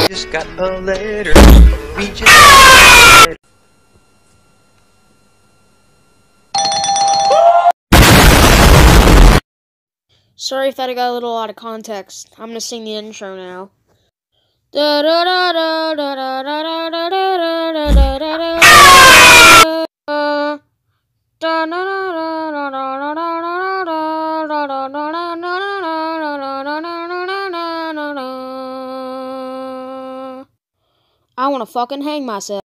just got a letter. We just got a letter. Sorry if that got a little out of context. I'm gonna sing the intro now. I wanna fucking hang myself.